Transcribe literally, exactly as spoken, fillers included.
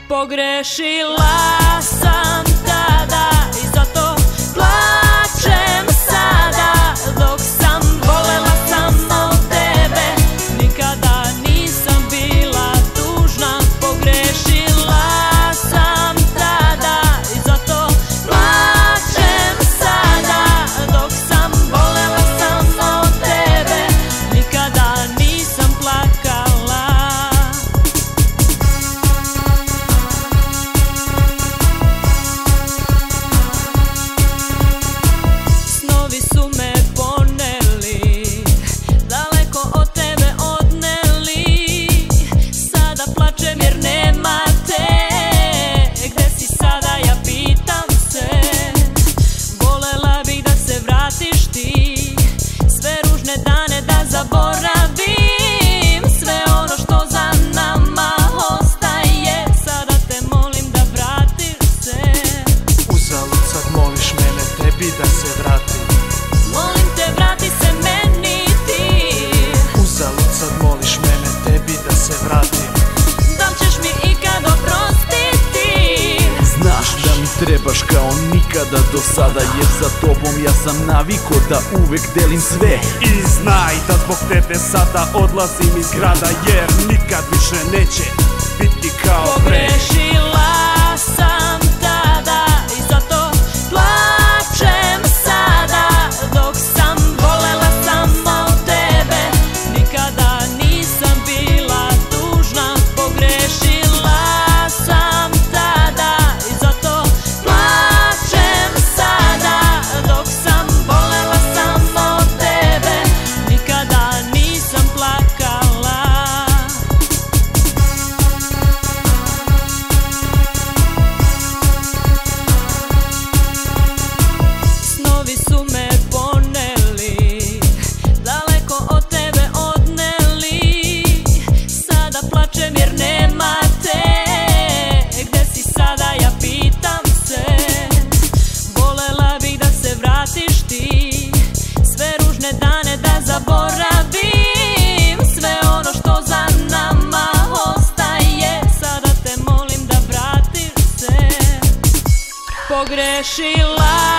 Pogrešila sam tada i zato plačem sada, dok sam volela samo tebe, nikada nisam bila tužna. Pogrešila sam tada i zato plačem sada, dok sam volela samo tebe, nikada nisam plakala. Snovi su me poneli, daleko od tebe odneli, sada plačem jer nema te. Gde si sada, ja pitam se, volela bih da se vratiš ti, sve ružne dane da zaboravim, sve ono što za nama ostaje, sada te molim da vratiš se. Uzalud sad moliš mene, tebi da se vratim. Molim te, vrati se meni ti. Uzalud sad moliš mene, tebi da se vratim. Da li ćeš mi ikad oprostiti? Znaš da mi trebaš kao nikada do sada, jer za tobom ja sam naviko da uvek delim sve. I znaj da zbog tebe sada odlazim iz grada, jer nikad više neće biti kao pre. Pogrešila sam tada i zato plačem sada, dok sam volela samo tebe, nikada nisam bila tužna. Pogrešila sam tada i zato plačem sada, dok sam volela samo tebe, nikada nisam plakala. Snovi su me poneli, daleko od tebe odneli, sada plačem jer nema te. Gde si sada, ja pitam se, volela bih da se vratiš ti, sve ružne dane da zaboravim, sve ono što za nama ostaje, sada te molim da vratiš se. Pogrešila